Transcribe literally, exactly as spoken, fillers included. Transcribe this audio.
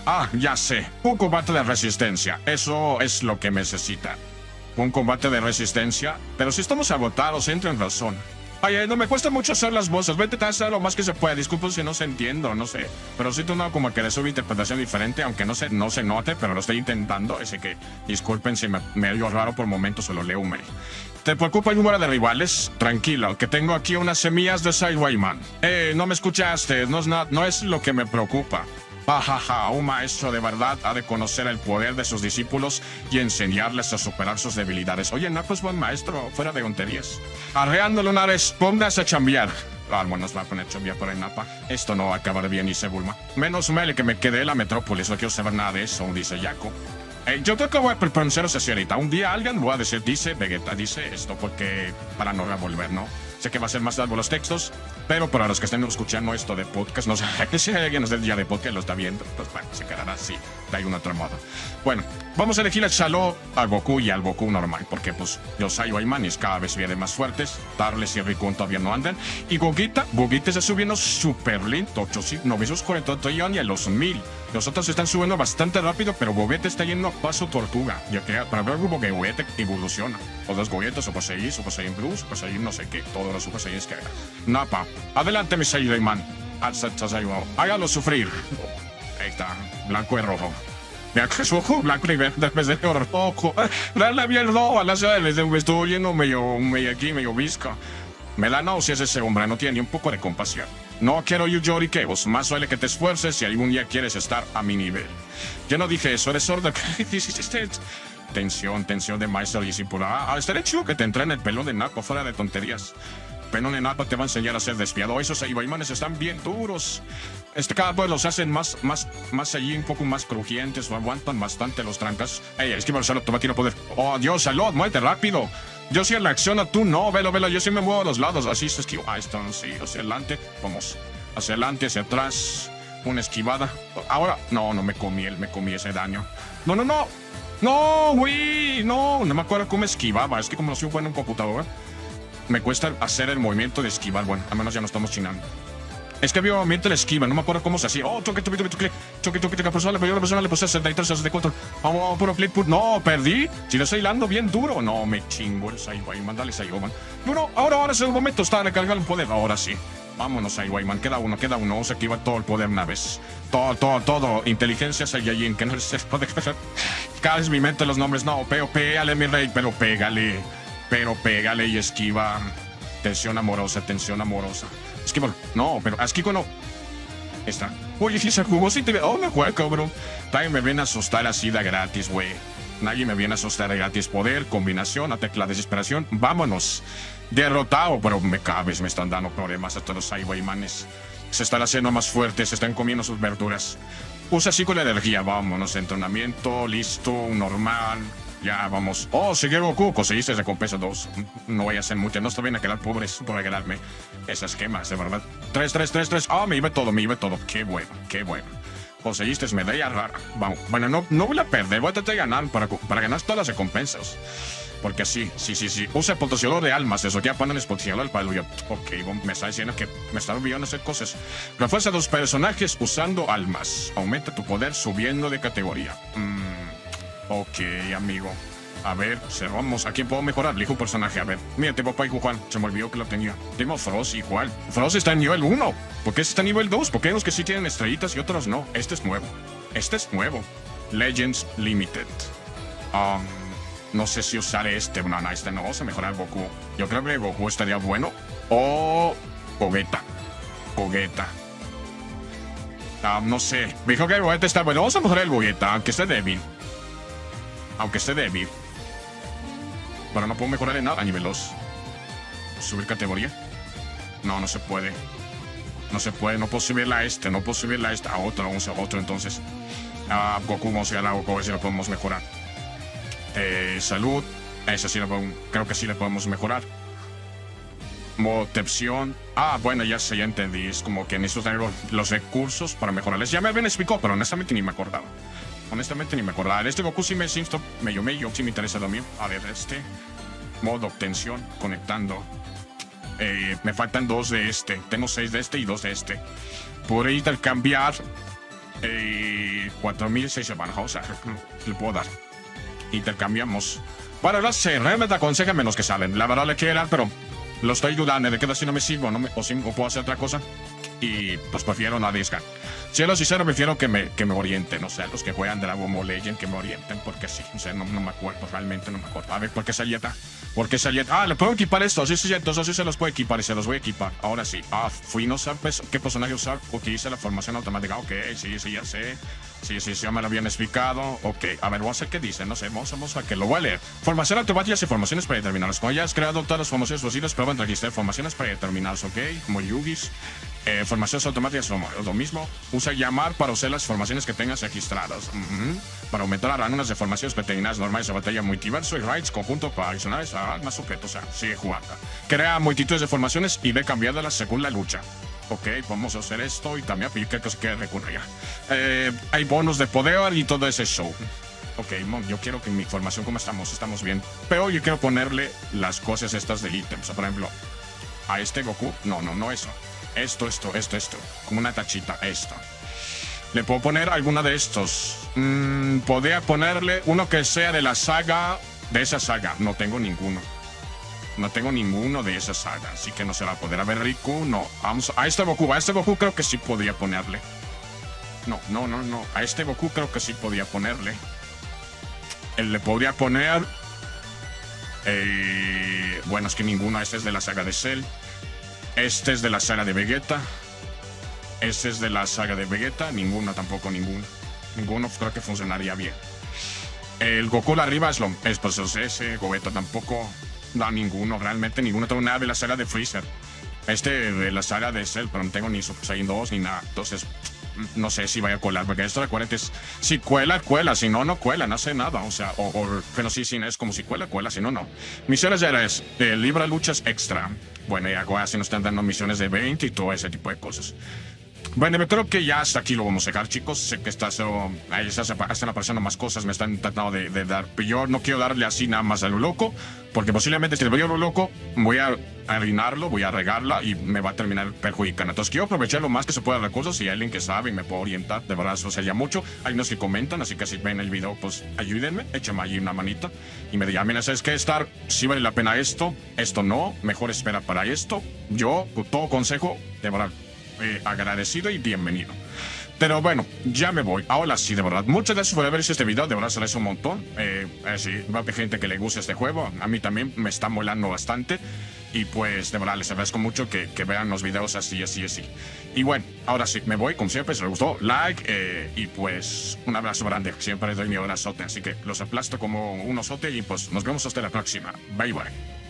Ah, ya sé. Un combate de resistencia. Eso es lo que necesita. Un combate de resistencia. Pero si estamos agotados, entra en razón. Oye, no me cuesta mucho hacer las voces. Vete a hacer lo más que se pueda. Disculpen si no se entiendo, no sé. Pero siento una como que de su interpretación diferente, aunque no se, no se note, pero lo estoy intentando. Así que disculpen si me, me oigo raro por momentos, solo leo un mail. ¿Te preocupa el número de rivales? Tranquilo, que tengo aquí unas semillas de Sidewayman. Eh, no me escuchaste. No es, na no es lo que me preocupa. Ajaja, un maestro de verdad ha de conocer el poder de sus discípulos y enseñarles a superar sus debilidades. Oye, Napo es buen maestro, fuera de tonterías. Arreando lunares, póngase a chambear. Ah, bueno, nos va a poner a chambear por ahí, Napa. Esto no va a acabar bien, dice Bulma. Menos mal que me quedé en la metrópolis, no quiero saber nada de eso, dice Yaku. Eh, yo creo que voy a pronunciarse así ahorita. Un día alguien va a decir, dice Vegeta, dice esto, porque para no revolver, ¿no? Sé que va a ser más largo los textos, pero para los que estén escuchando esto de podcast, no sé que si alguien del día de podcast lo está viendo, pues bueno, se quedará así, de algún otro modo. Bueno, vamos a elegir al Shalom, al Goku y al Goku normal, porque pues los Saiyajin cada vez vienen más fuertes, Tarles y Riku todavía no andan, y Gogeta, Gogeta está subiendo súper lento, novecientos cuarenta y a los mil. Los otros están subiendo bastante rápido, pero Gogeta está yendo a paso tortuga, ya que para ver cómo que Gogeta evoluciona. O los Gogetas, Super Saiyan, Super Saiyan Blue, Super Saiyan no sé qué, todos los Super Saiyans que haga. Napa, adelante mi Saiyajin. Hágalo sufrir. Ahí está, blanco y rojo. Mira que es rojo, blanco y verde, después de rojo. Dale mierda a la ciudad, me estoy yendo medio, medio aquí, medio visca. Me da náuseas ese hombre, no tiene ni un poco de compasión. No quiero lloriqueos, más vale que te esfuerces si algún día quieres estar a mi nivel. Yo no dije eso, eres sordo. Tensión, tensión de maestro y discípulo. Ah, estaría chido que te entrene el pelón de Napo, fuera de tonterías. Pelón de Napo te va a enseñar a ser despiadado. Esos Saiyajines están bien duros. Este, cada vez los hacen más, más, más allí, un poco más crujientes, o aguantan bastante los trancas. Ey, esquiva el salud, toma tiro poder. Oh, Dios, salud, muévete rápido. Yo sí en la acción, tú no, velo, velo, yo sí me muevo a los lados, así se esquiva. Ah, esto, sí, hacia adelante, vamos. Hacia adelante, hacia atrás, una esquivada. Ahora, no, no me comí, me comí ese daño. No, no, no. No, güey, no, no me acuerdo cómo esquivaba. Es que como no soy bueno en computadora, me cuesta hacer el movimiento de esquivar. Bueno, al menos ya no estamos chinando. Es que había un movimiento de esquiva, no me acuerdo cómo se hacía. Oh, toque, toque, toque, toque, choque, toque, toque, persona, la persona le puse sesenta y tres, sesenta y cuatro. Vamos, puro flip, put. No, perdí. Si lo estoy hilando bien duro. No, me chingo el Saiyajin, dale Saiyajin. No, no, ahora, ahora es el momento, está recargando el poder. Ahora sí. Vámonos, Saiyajin, queda uno, queda uno. Se activa todo el poder una vez. Todo, todo, todo. Inteligencia Saiyajin, que no se puede creer. Cada vez mi mente los nombres. No, pero pégale, mi rey, pero pégale. Pero pégale y esquiva. Tensión amorosa, tensión amorosa. Esquiva. No, pero Esquiva no. Está. Oye, si se jugó, si te ve. Oh, me juega, cabrón. Nadie me viene a asustar así de gratis, güey. Nadie me viene a asustar de gratis. Poder, combinación, a tecla desesperación. Vámonos. Derrotado, pero me cabes, me están dando problemas a todos los Saiyajines. Se están haciendo más fuertes, se están comiendo sus verduras. Usa así con la energía, vámonos. Entrenamiento, listo, normal. Ya, vamos. Oh, sigue Goku, conseguiste recompensa dos. No voy a hacer mucho, no estoy bien a quedar pobres por ganarme esas gemas, de verdad. tres, tres, tres, tres. Ah, oh, me iba todo, me iba todo. Qué bueno, qué bueno. Conseguiste medalla rara. Vamos. Bueno, no, no voy a perder, voy a tratar de ganar para, para ganar todas las recompensas. Porque sí, sí, sí, sí. Usa el potenciador de almas. Eso ya ponen el potenciador para el... Ok, me está diciendo que me está olvidando hacer cosas. Refuerza a los personajes usando almas. Aumenta tu poder subiendo de categoría. Mm, ok, amigo. A ver, cerramos. ¿A quién puedo mejorar? Elijo un personaje. A ver. Mira, tengo papá y Juan. Se me olvidó que lo tenía. Tengo Frost igual. Frost está en nivel uno. ¿Por qué está en nivel dos? Porque hay unos que sí tienen estrellitas y otros no. Este es nuevo. Este es nuevo. Legends Limited. Um... No sé si usar este. No, no, este no. Vamos a mejorar Goku. Yo creo que Goku estaría bueno. O Gogeta. Gogeta. Ah, no sé. Me dijo que el Gogeta está bueno. Vamos a mejorar el Gogeta, aunque esté débil. Aunque esté débil. Pero no puedo mejorar en nada a nivel dos. ¿Subir categoría? No, no se puede. No se puede. No puedo subirla a este. No puedo subirla a este. A otro. Vamos a otro entonces. Ah, Goku, vamos a ir a Goku. A ver si lo podemos mejorar. Eh, salud, esa sí la podemos, creo que sí la podemos mejorar. Modo opción. Ah, bueno, ya sé, ya entendí. Es como que necesito tener los, los recursos para mejorarles. Ya me habían explicado, pero honestamente ni me acordaba. Honestamente ni me acordaba. Este Goku sí me siento medio medio, sí me interesa lo mío. A ver, este. Modo obtención, conectando. Eh, me faltan dos de este. Tengo seis de este y dos de este. Podré intercambiar. Eh, cuatro mil seis se baraja, o sea, le puedo dar. Intercambiamos. Para la C, realmente aconsejame los que salen. La verdad le quiero dar, pero lo estoy dudando de que si no me sirvo no me, o, si, o puedo hacer otra cosa. Y pues prefiero no arriesgar. Siendo sincero, prefiero que me, que me orienten. O sea, los que juegan Dragon Ball Legend que me orienten. Porque sí, o sea, no, no me acuerdo, realmente no me acuerdo. A ver, ¿por qué Sayeta? ¿Por qué Sayeta? Ah, ¿le puedo equipar esto? Sí, sí, sí, entonces sí se los puedo equipar y se los voy a equipar. Ahora sí. Ah, fui no saber qué personaje usar. Utiliza la formación automática. Ok, sí, sí, ya sé. Sí, sí, sí, ya me lo habían explicado. Ok, a ver, vamos a ver qué dice. No sé, vamos, vamos a que lo voy a leer. Formación automática y formaciones predeterminadas. Cuando hayas creado todas las formaciones posibles, prueba en registrar formaciones predeterminadas. Ok, como Yugis. Eh, formaciones automáticas son lo mismo. Usa llamar para usar las formaciones que tengas registradas. Uh-huh. Para aumentar las rangas de formaciones determinadas normales de batalla multiverso y raids conjunto para adicionales a más objetos. O sea, sigue jugando. Crea multitudes de formaciones y ve cambiándolas según la lucha. Ok, vamos a hacer esto y también aplica que se quede recurrir. Eh, hay bonos de poder y todo ese show. Ok, yo quiero que mi formación, como estamos, estamos bien. Pero yo quiero ponerle las cosas estas del ítem. O sea, por ejemplo, a este Goku. No, no, no eso. Esto, esto, esto, esto. Como una tachita, esto. Le puedo poner alguna de estos. Mm, podría ponerle uno que sea de la saga. De esa saga. No tengo ninguno. No tengo ninguno de esa saga. Así que no se va a poder. A ver, Riku, no. Vamos a este Goku. A este Goku creo que sí podría ponerle. No, no, no, no. A este Goku creo que sí podría ponerle. Él le podría poner. Eh, bueno, es que ninguno. Este es de la saga de Cell. Este es de la saga de Vegeta. Este es de la saga de Vegeta. Ninguno, tampoco ninguno. Ninguno creo que funcionaría bien. El Goku de arriba es lo... Es pues ese. Gogeta tampoco. No, ninguno. Realmente ninguno. Tengo nada de la saga de Freezer. Este de la saga de Cell. Pero no tengo ni Super Saiyan dos ni nada. Entonces... No sé si vaya a colar, porque esto recuerden que es, si cuela, cuela, si no, no cuela, no hace nada, o sea, o, o pero sí, sí, es como si cuela, cuela, si no, no. Misiones ya es, eh, libra luchas extra, bueno, y ahora sí nos están dando misiones de veinte y todo ese tipo de cosas. Bueno, yo creo que ya hasta aquí lo vamos a dejar, chicos. Sé que está, so, ahí está, están apareciendo más cosas, me están tratando de, de dar. Pero yo no quiero darle así nada más a lo loco, porque posiblemente si le voy a lo loco, voy a arruinarlo, voy a regarla y me va a terminar perjudicando. Entonces quiero aprovechar lo más que se pueda recursos. Si hay alguien que sabe y me puede orientar, de verdad eso sería mucho. Hay unos que comentan, así que si ven el video, pues ayúdenme, échenme allí una manita y me digan, mira, ¿sabes qué? Estar, si vale la pena esto, esto no, mejor espera para esto. Yo, todo consejo, de verdad. Eh, agradecido y bienvenido. Pero bueno, ya me voy. Ahora sí, de verdad, muchas gracias por haber visto este video. De verdad se les un montón. Eh, eh, sí, va a haber gente que le guste este juego. A mí también me está molando bastante. Y pues, de verdad, les agradezco mucho que, que vean los videos así, así, así. Y bueno, ahora sí, me voy. Como siempre, si les gustó, like. Eh, y pues, un abrazo grande. Siempre les doy mi abrazote. Así que los aplasto como un osote. Y pues, nos vemos hasta la próxima. Bye, bye.